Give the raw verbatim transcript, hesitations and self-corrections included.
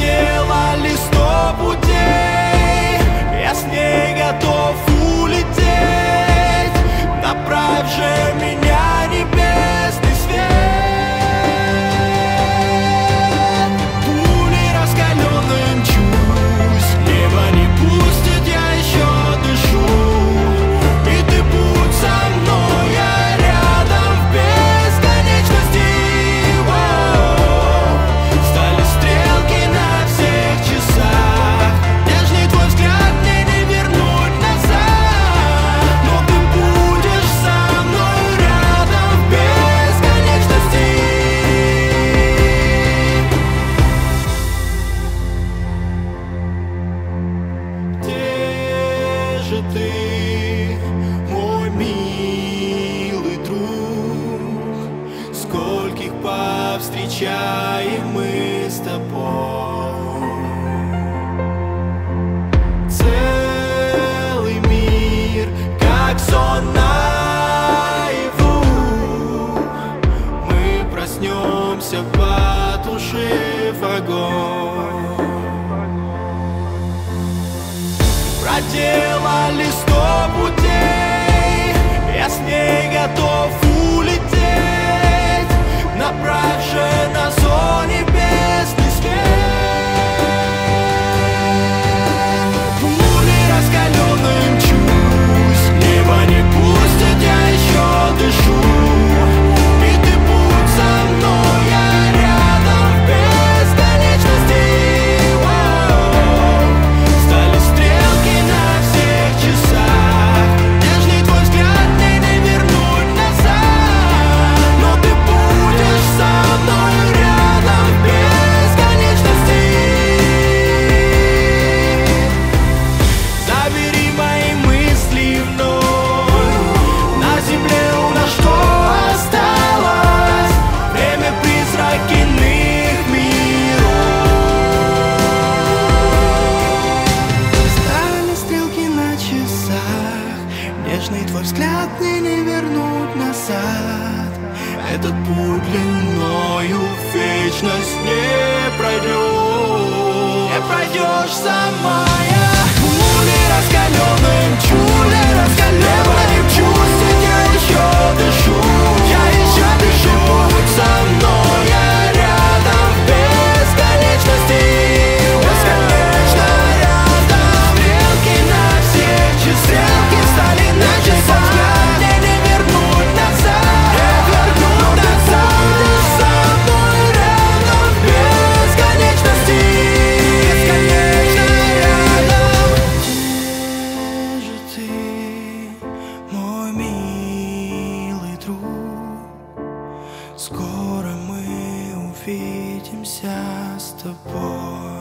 Проделали сто путей, я с ней готов улететь. Направь же меня, небесный свет. Пулей раскаленным мчусь, небо не пустит, я еще дышу. И ты будь со мной, я рядом в бесконечности. Воу. Стали стрелки на всех часах, нежный твой взгляд мне не вернуть назад. Но ты будешь со мной рядом в бесконечности. Где же ты, мой милый друг? Скольких повстречаем мы с тобой. Целый мир, как сон наяву. Мы проснемся, потушив огонь. Проделали сто путей, я с ней готов улететь. Направь же на сон небесный свет. Пулей раскаленным мчусь, небо не пустит, я еще дышу. И ты будь со мной, я рядом в бесконечности. Воу. Стали стрелки на всех часах, нежный твой взгляд мне не вернуть назад. Но ты будешь со мной рядом в бесконечности. Забери мои мысли вновь на земле, у нас что осталось? Время, призрак иных миров. Стали стрелки на часах, нежный твой взгляд мне не вернуть назад. Этот путь длиною в вечность не пройдешь, не пройдешь сама. Я пулей раскаленным мчусь, пулей раскаленным мчусь, я еще дышу, я еще дышу. Будь со мной, я рядом в бесконечности. Бесконечно рядом. Стрелки на всех часах, стрелки стали на часах. Мне не вернуть назад, не вернуть назад. Будешь со мной рядом в бесконечности. Бесконечно рядом. Где же ты, мой милый друг? Скоро мы увидимся с тобой.